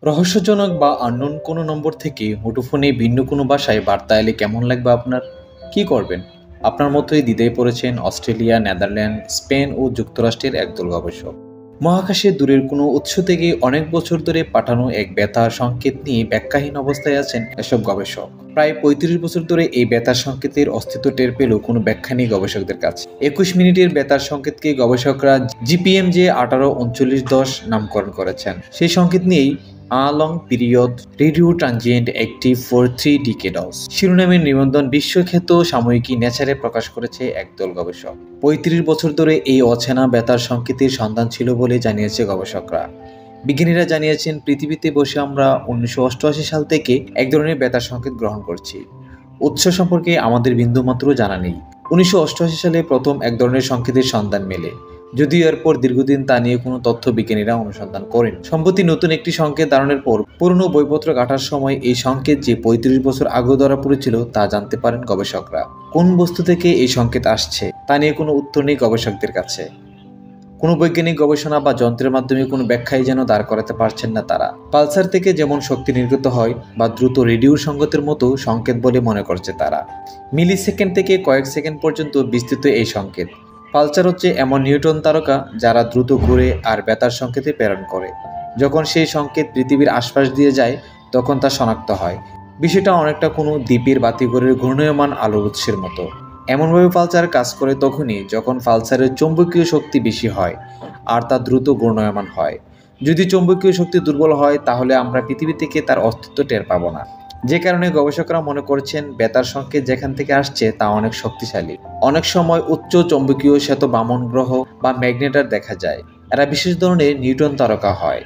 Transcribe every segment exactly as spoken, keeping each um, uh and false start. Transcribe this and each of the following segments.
রহস্যজনক বা আননোন কোনো নম্বর থেকে মুঠোফোনে ভিন্ন কোনো ভাষায় বার্তা এলে কেমন লাগবে আপনার? কি করবেন? আপনার মতোই দ্বিধায় পড়েছেন অস্ট্রেলিয়া, নেদারল্যান্ড, স্পেন ও যুক্তরাষ্ট্রের একদল গবেষক। মহাকাশে দূরের কোনো উৎস থেকে অনেক বছর ধরে পাঠানো এক বেতার সংকেত নিয়ে ব্যাখ্যাহীন অবস্থায় আছেন এসব গবেষক। প্রায় পঁয়ত্রিশ বছর ধরে এই বেতার সংকেতের অস্তিত্ব টের পেলেও কোনো ব্যাখ্যা নেই গবেষকদের কাছে। একুশ মিনিটের বেতার সংকেতকে গবেষকরা জিপিএমজে আঠারো উনচল্লিশ দশ নামকরণ করেছেন। সেই সংকেত নিয়েই a long period radio transient active for three decades শিরোনামের নিবন্ধন বিশ্বখ্যাত সাময়িকী নেচারে প্রকাশ করেছে একদল গবেষক। পঁয়ত্রিশ বছর ধরে এই অচেনা বেতার সংকেতের সন্ধান ছিল বলে জানিয়েছে গবেষকরা। বিজ্ঞানীরা জানিয়েছেন, পৃথিবীতে বসে আমরা উনিশশো অষ্টআশি সাল থেকে এক ধরনের বেতার সংকেত গ্রহণ করছি। উৎস সম্পর্কে আমাদের বিন্দুমাত্র জানা নেই। উনিশশো অষ্টআশি সালে প্রথম এক ধরনের সংকেতের সন্ধান মেলে, যদিও এরপর দীর্ঘদিন তা নিয়ে কোনো তথ্য বিজ্ঞানীরা অনুসন্ধান করেন। সম্প্রতি নতুন একটি সংকেত ধারণের পর পুরনো বইপত্র ঘাটার সময় এই সংকেত যে পঁয়ত্রিশ বছর আগে ধরা পড়েছিল তা জানতে পারেন গবেষকরা। কোন বস্তু থেকে এই সংকেত আসছে তা নিয়ে কোনো উত্তর নেই গবেষকদের কাছে। কোনো বৈজ্ঞানিক গবেষণা বা যন্ত্রের মাধ্যমে কোনো ব্যাখ্যাই যেন দাঁড় করাতে পারছেন না তারা। পালসার থেকে যেমন শক্তি নির্গত হয় বা দ্রুত রেডিওর সংকেতের মতো সংকেত বলে মনে করছে তারা। মিলি সেকেন্ড থেকে কয়েক সেকেন্ড পর্যন্ত বিস্তৃত এই সংকেত। পালসার হচ্ছে এমন নিউট্রন তারকা যারা দ্রুত ঘুরে আর বেতার সংকেতে প্রেরণ করে। যখন সেই সংকেত পৃথিবীর আশপাশ দিয়ে যায় তখন তা শনাক্ত হয়। বিষয়টা অনেকটা কোনো দ্বীপের বাতিঘরের ঘূর্ণায়মান আলোর উৎসের মতো। এমনভাবে পালসার কাজ করে তখনই যখন পালসারের চৌম্বকীয় শক্তি বেশি হয় আর তা দ্রুত ঘূর্ণায়মান হয়। যদি চৌম্বকীয় শক্তি দুর্বল হয় তাহলে আমরা পৃথিবী থেকে তার অস্তিত্ব টের পাবো না। যে কারণে গবেষকরা মনে করছেন বেতার সংকেত যেখান থেকে আসছে তা অনেক শক্তিশালী। অনেক সময় উচ্চ চৌম্বকীয় শ্বেত বামন গ্রহ বা ম্যাগনেটার দেখা যায়। এরা বিশেষ ধরনের নিউট্রন তারকা হয়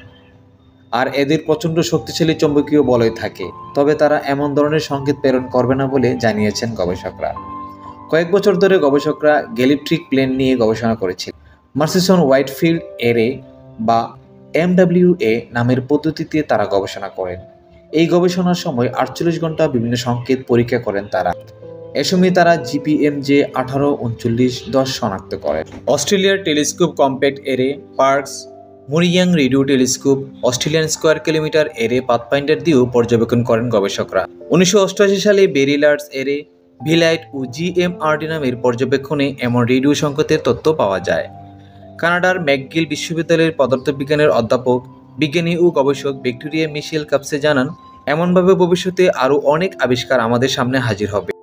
আর এদের প্রচণ্ড শক্তিশালী চৌম্বকীয় বলয় থাকে। তবে তারা এমন ধরনের সংকেত প্রেরণ করবে না বলে জানিয়েছেন গবেষকরা। কয়েক বছর ধরে গবেষকরা গ্যালিপট্রিক প্লেন নিয়ে গবেষণা করেছিল। মার্সিসন হোয়াইটফিল্ড এরে বা এমডব্লিউএ নামের পদ্ধতিতে তারা গবেষণা করেন। এই গবেষণার সময় আটচল্লিশ ঘন্টা বিভিন্ন সংকেত পরীক্ষা করেন তারা। এ সময় তারা জিপিএমজে আঠারো উনচল্লিশ দশ শনাক্ত করেন। অস্ট্রেলিয়ার telescope compact array, Parkes, Murriyang radio telescope, Australian square kilometre array pathfinder দিয়েও পর্যবেক্ষণ করেন গবেষকরা। উনিশশো অষ্টআশি সালে বেরিলার্স এরে, ভিলাইট ও জিএমআরডি নামের পর্যবেক্ষণে এমন রেডিও সংকেতের তথ্য পাওয়া যায়। কানাডার ম্যাকগিল বিশ্ববিদ্যালয়ের পদার্থবিজ্ঞানের অধ্যাপক, বিজ্ঞানী ও গবেষক ভিক্টোরিয়া মিশেল কাপসে জানান, এমনভাবে ভবিষ্যতে আরও অনেক আবিষ্কার আমাদের সামনে হাজির হবে।